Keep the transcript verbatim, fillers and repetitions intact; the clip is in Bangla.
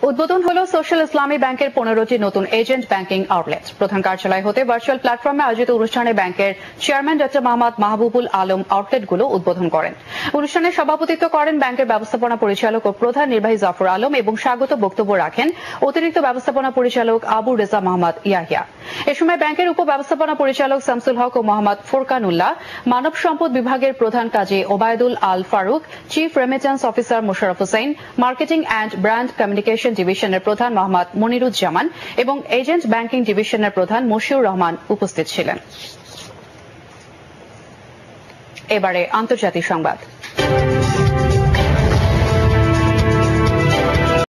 উদ্বোধন হলো সোশ্যাল ইসলামী ব্যাংকের পনেরোটি নতুন এজেন্ট ব্যাংকিং আউটলেট। প্রধান কার্যালয় হতে ভার্চুয়াল প্ল্যাটফর্মে আয়োজিত অনুষ্ঠানে ব্যাংকের চেয়ারম্যান ডক্টর মোহাম্মদ মাহবুবুল আলম আউটলেটগুলো উদ্বোধন করেন। অনুষ্ঠানে সভাপতিত্ব করেন ব্যাংকের ব্যবস্থাপনা পরিচালক ও প্রধান নির্বাহী জাফর আলম এবং স্বাগত বক্তব্য রাখেন অতিরিক্ত ব্যবস্থাপনা পরিচালক আবু রেজা মোহাম্মদ ইয়াহিয়া। এ সময় ব্যাংকের উপ ব্যবস্থাপনা পরিচালক শামসুল হক ও মোহাম্মদ ফোরকানুল্লাহ, মানব সম্পদ বিভাগের প্রধান Kazi Obaidul Al Faruk, chief remittance officer Mosharraf Hossain, marketing and brand communication ডিভিশনের প্রধান মোহাম্মদ মনিরুজ্জামান এবং এজেন্ট ব্যাংকিং ডিভিশনের প্রধান মশিউর রহমান উপস্থিত ছিলেন। এবারে আন্তর্জাতিক সংবাদ।